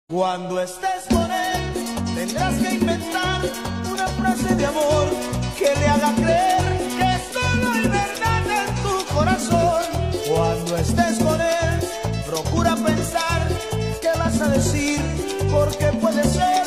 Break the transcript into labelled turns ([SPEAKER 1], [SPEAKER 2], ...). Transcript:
[SPEAKER 1] Cuando estés con él, tendrás que inventar una frase de amor que le haga creer que solo hay verdad en tu corazón. Cuando estés con él, procura pensar qué vas a decir, porque puede ser